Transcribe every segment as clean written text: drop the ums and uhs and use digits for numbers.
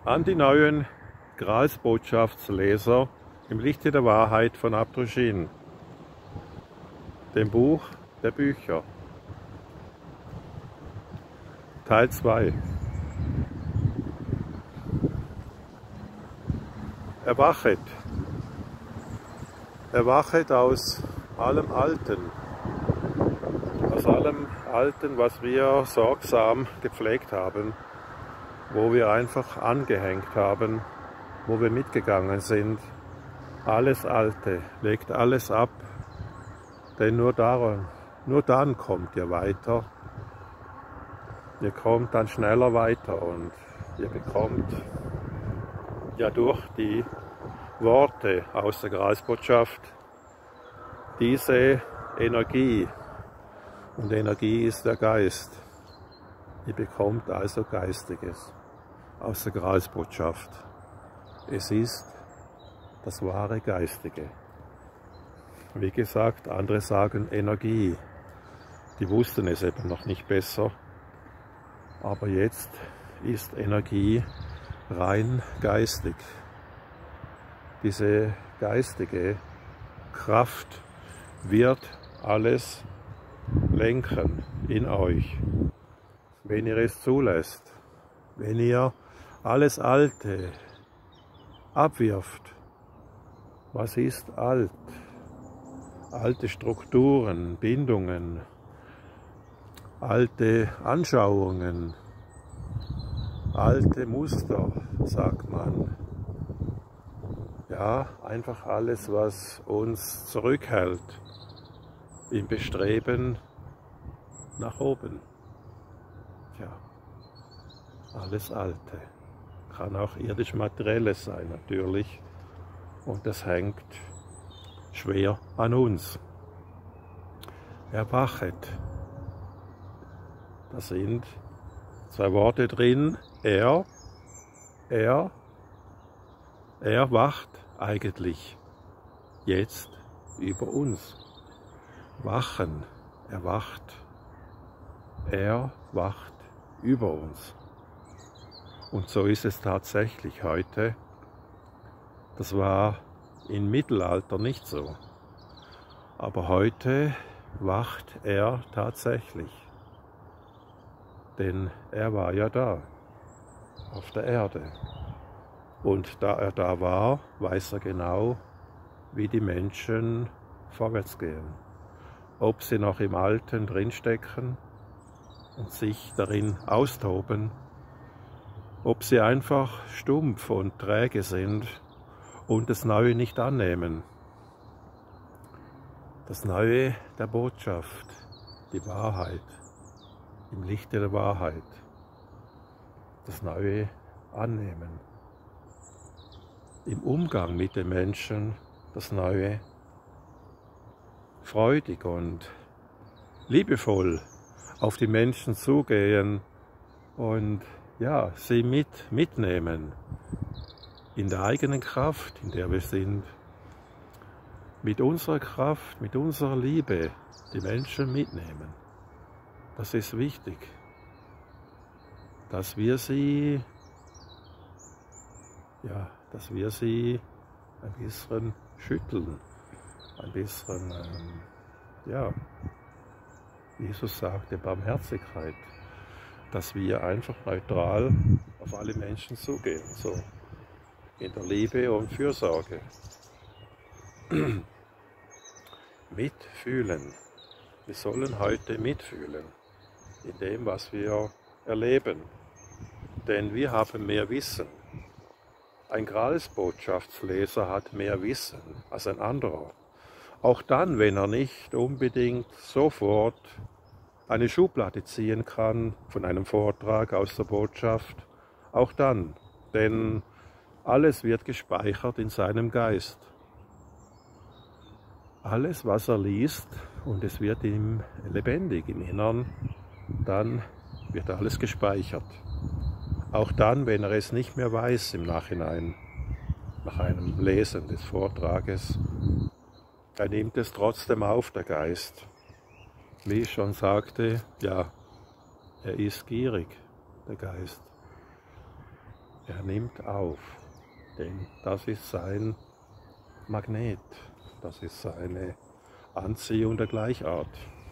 An die neuen Gralsbotschaftsleser im Lichte der Wahrheit von Abdruschin, dem Buch der Bücher, Teil 2. Erwachet, erwachet aus allem Alten, was wir sorgsam gepflegt haben, wo wir einfach angehängt haben, wo wir mitgegangen sind. Alles Alte, legt alles ab, denn nur dann kommt ihr weiter. Ihr kommt dann schneller weiter und ihr bekommt ja durch die Worte aus der Gralsbotschaft diese Energie. Und Energie ist der Geist. Ihr bekommt also Geistiges aus der Gralsbotschaft. Es ist das wahre Geistige. Wie gesagt, andere sagen Energie. Die wussten es eben noch nicht besser. Aber jetzt ist Energie rein geistig. Diese geistige Kraft wird alles lenken in euch, wenn ihr es zulässt, wenn ihr alles Alte abwirft. Was ist alt? Alte Strukturen, Bindungen, alte Anschauungen, alte Muster, sagt man. Ja, einfach alles, was uns zurückhält im Bestreben nach oben. Tja, alles Alte. Kann auch irdisch-materielles sein natürlich. Und das hängt schwer an uns. Erwachet. Da sind zwei Worte drin. Er wacht eigentlich jetzt über uns. Wachen, er wacht über uns. Und so ist es tatsächlich heute. Das war im Mittelalter nicht so. Aber heute wacht er tatsächlich. Denn er war ja da, auf der Erde. Und da er da war, weiß er genau, wie die Menschen vorwärts gehen. Ob sie noch im Alten drinstecken und sich darin austoben, ob sie einfach stumpf und träge sind und das Neue nicht annehmen. Das Neue der Botschaft, die Wahrheit, im Lichte der Wahrheit, das Neue annehmen. Im Umgang mit den Menschen das Neue freudig und liebevoll auf die Menschen zugehen und ja, sie mitnehmen in der eigenen Kraft, in der wir sind, mit unserer Kraft, mit unserer Liebe die Menschen mitnehmen. Das ist wichtig, dass wir sie ein bisschen schütteln, ein bisschen, Jesus sagte Barmherzigkeit, dass wir einfach neutral auf alle Menschen zugehen, so in der Liebe und Fürsorge. Mitfühlen. Wir sollen heute mitfühlen in dem, was wir erleben, denn wir haben mehr Wissen. Ein Gralsbotschaftsleser hat mehr Wissen als ein anderer. Auch dann, wenn er nicht unbedingt sofort eine Schublade ziehen kann von einem Vortrag aus der Botschaft, auch dann, denn alles wird gespeichert in seinem Geist. Alles, was er liest, und es wird ihm lebendig im Innern, dann wird alles gespeichert. Auch dann, wenn er es nicht mehr weiß im Nachhinein, nach einem Lesen des Vortrages, er nimmt es trotzdem auf, der Geist. Wie ich schon sagte, ja, er ist gierig, der Geist. Er nimmt auf, denn das ist sein Magnet, das ist seine Anziehung der Gleichart.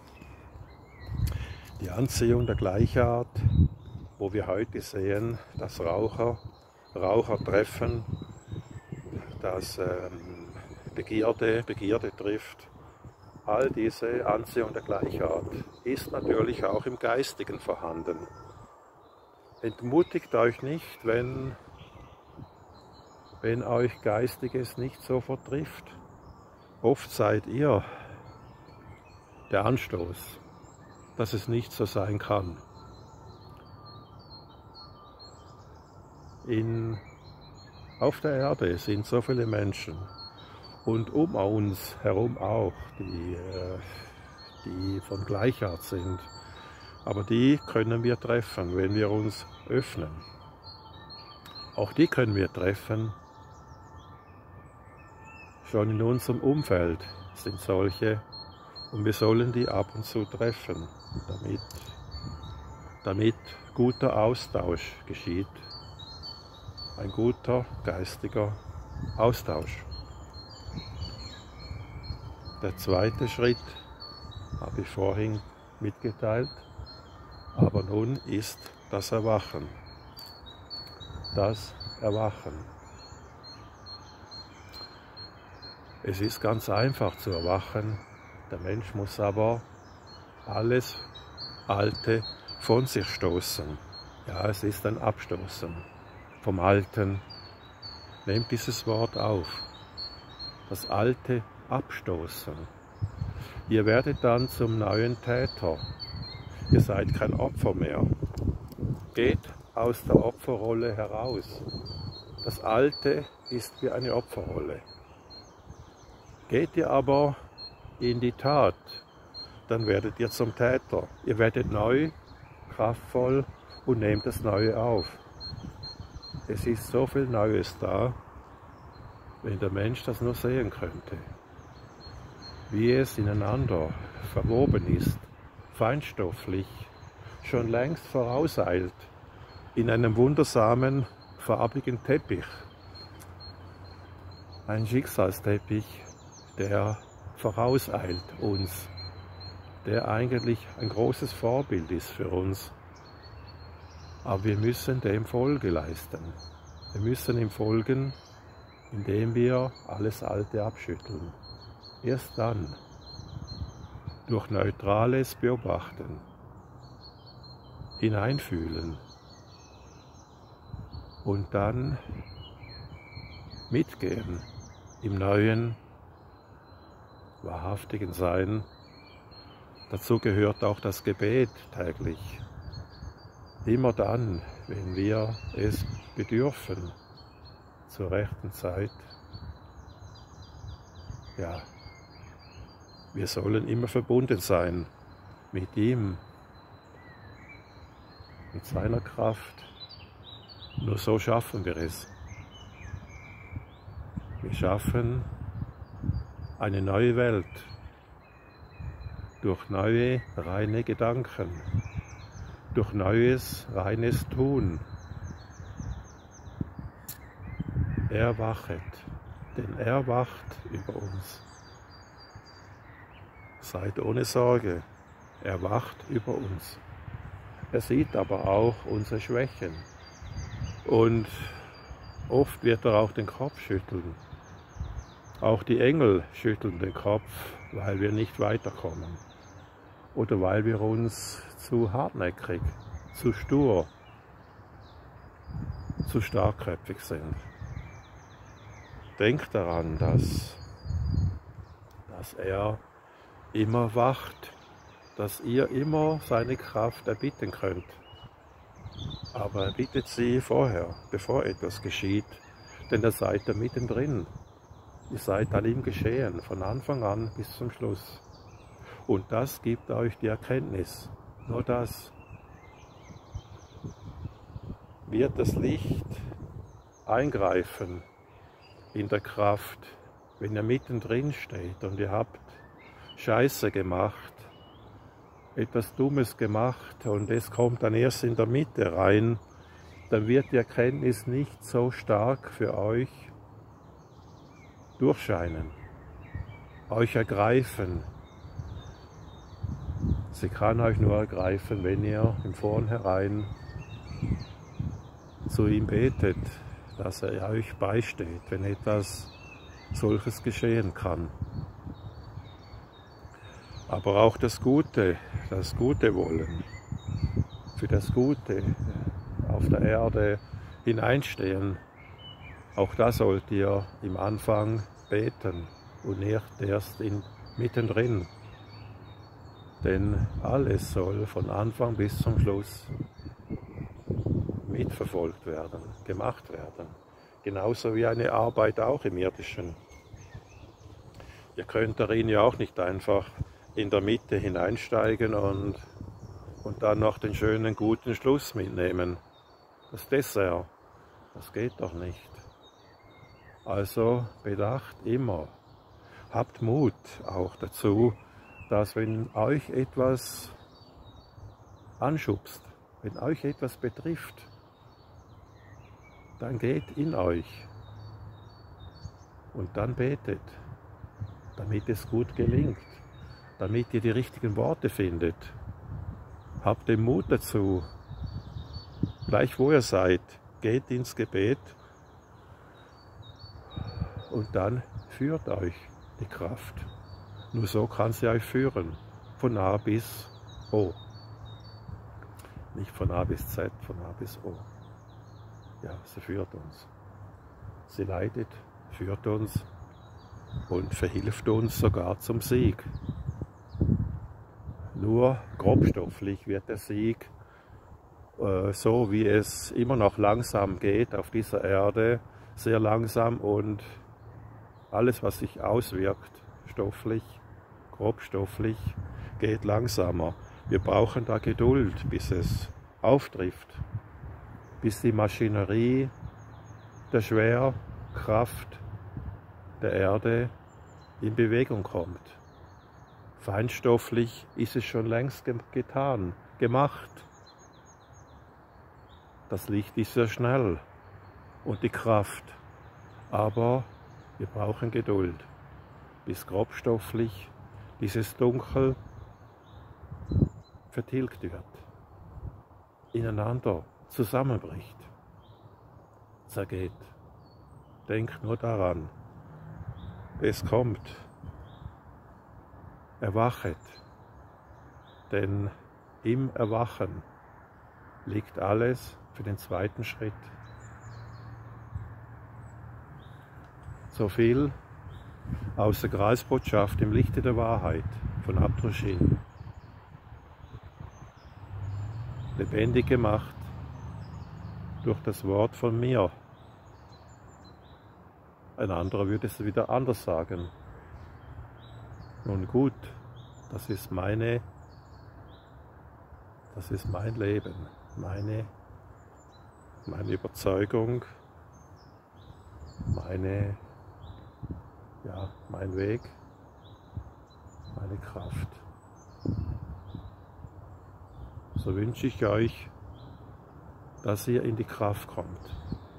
Die Anziehung der Gleichart, wo wir heute sehen, dass Raucher treffen, dass Begierde trifft. All diese Anziehung der Gleichart ist natürlich auch im Geistigen vorhanden. Entmutigt euch nicht, wenn euch Geistiges nicht sofort trifft. Oft seid ihr der Anstoß, dass es nicht so sein kann. Auf der Erde sind so viele Menschen und um uns herum auch, die von Gleichart sind. Aber die können wir treffen, wenn wir uns öffnen. Auch die können wir treffen. Schon in unserem Umfeld sind solche und wir sollen die ab und zu treffen, damit guter Austausch geschieht. Ein guter geistiger Austausch. Der zweite Schritt habe ich vorhin mitgeteilt, aber nun ist das Erwachen. Das Erwachen. Es ist ganz einfach zu erwachen, der Mensch muss aber alles Alte von sich stoßen. Ja, es ist ein Abstoßen vom Alten. Nehmt dieses Wort auf. Das Alte abstoßen. Ihr werdet dann zum neuen Täter. Ihr seid kein Opfer mehr. Geht aus der Opferrolle heraus. Das Alte ist wie eine Opferrolle. Geht ihr aber in die Tat, dann werdet ihr zum Täter. Ihr werdet neu, kraftvoll und nehmt das Neue auf. Es ist so viel Neues da, wenn der Mensch das nur sehen könnte. Wie es ineinander verwoben ist, feinstofflich, schon längst vorauseilt, in einem wundersamen, farbigen Teppich. Ein Schicksalsteppich, der vorauseilt uns, der eigentlich ein großes Vorbild ist für uns. Aber wir müssen dem Folge leisten. Wir müssen ihm folgen, indem wir alles Alte abschütteln. Erst dann, durch neutrales Beobachten, hineinfühlen und dann mitgehen im neuen, wahrhaftigen Sein. Dazu gehört auch das Gebet täglich. Immer dann, wenn wir es bedürfen, zur rechten Zeit. Ja, wir sollen immer verbunden sein mit ihm, mit seiner Kraft. Nur so schaffen wir es. Wir schaffen eine neue Welt durch neue, reine Gedanken, durch neues, reines Tun. Er wachet, denn er wacht über uns. Seid ohne Sorge, er wacht über uns. Er sieht aber auch unsere Schwächen und oft wird er auch den Kopf schütteln. Auch die Engel schütteln den Kopf, weil wir nicht weiterkommen oder weil wir uns zu hartnäckig, zu stur, zu starkköpfig sind. Denkt daran, dass er immer wacht, dass ihr immer seine Kraft erbitten könnt. Aber erbittet sie vorher, bevor etwas geschieht, denn da seid ihr mittendrin. Ihr seid an ihm geschehen, von Anfang an bis zum Schluss. Und das gibt euch die Erkenntnis. Nur das wird das Licht eingreifen in der Kraft, wenn ihr mittendrin steht und ihr habt Scheiße gemacht, etwas Dummes gemacht und es kommt dann erst in der Mitte rein, dann wird die Erkenntnis nicht so stark für euch durchscheinen, euch ergreifen. Sie kann euch nur ergreifen, wenn ihr im Vornherein zu ihm betet, dass er euch beisteht, wenn etwas solches geschehen kann. Aber auch das Gute wollen, für das Gute auf der Erde hineinstehen, auch da sollt ihr im Anfang beten und nicht erst mittendrin. Denn alles soll von Anfang bis zum Schluss mitverfolgt werden, gemacht werden. Genauso wie eine Arbeit auch im Irdischen. Ihr könnt darin ja auch nicht einfach in der Mitte hineinsteigen und dann noch den schönen, guten Schluss mitnehmen. Das Dessert, das geht doch nicht. Also bedacht immer, habt Mut auch dazu, dass wenn euch etwas anschubst, wenn euch etwas betrifft, dann geht in euch und dann betet, damit es gut gelingt, damit ihr die richtigen Worte findet. Habt den Mut dazu, gleich wo ihr seid, geht ins Gebet und dann führt euch die Kraft. Nur so kann sie euch führen, von A bis O. Nicht von A bis Z, von A bis O. Ja, sie führt uns. Sie leitet, führt uns und verhilft uns sogar zum Sieg. Nur grobstofflich wird der Sieg, so wie es immer noch langsam geht auf dieser Erde, sehr langsam, und alles, was sich auswirkt, stofflich, grobstofflich, geht langsamer. Wir brauchen da Geduld, bis es auftrifft, bis die Maschinerie der Schwerkraft der Erde in Bewegung kommt. Feinstofflich ist es schon längst getan, gemacht. Das Licht ist sehr schnell und die Kraft, aber wir brauchen Geduld, bis grobstofflich dieses Dunkel vertilgt wird, ineinander zusammenbricht, zergeht. Denkt nur daran, es kommt, erwachet, denn im Erwachen liegt alles für den zweiten Schritt. So viel aus der Gralsbotschaft im Lichte der Wahrheit von Abdrushin. Lebendig gemacht durch das Wort von mir. Ein anderer würde es wieder anders sagen. Nun gut, das ist mein Leben, meine Überzeugung, mein Weg, meine Kraft. So wünsche ich euch, dass ihr in die Kraft kommt.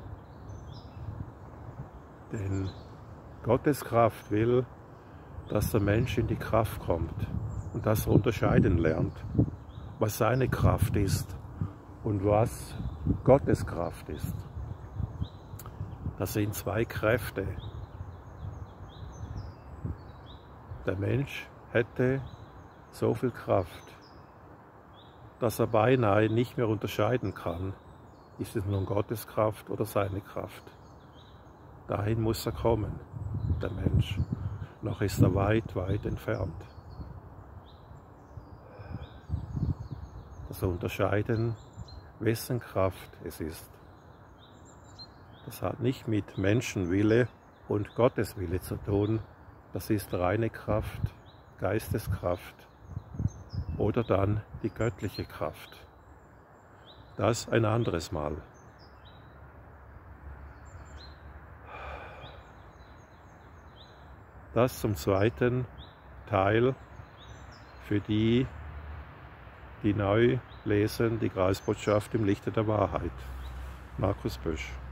Denn Gottes Kraft will, dass der Mensch in die Kraft kommt und dass er unterscheiden lernt, was seine Kraft ist und was Gottes Kraft ist. Das sind zwei Kräfte. Der Mensch hätte so viel Kraft, dass er beinahe nicht mehr unterscheiden kann, ist es nun Gottes Kraft oder seine Kraft. Dahin muss er kommen, der Mensch. Noch ist er weit, weit entfernt. Das Unterscheiden, wessen Kraft es ist. Das hat nicht mit Menschenwille und Gotteswille zu tun. Das ist reine Kraft, Geisteskraft oder dann die göttliche Kraft. Das ein anderes Mal. Das zum zweiten Teil für die, die neu lesen, die Gralsbotschaft im Lichte der Wahrheit. Markus Bösch.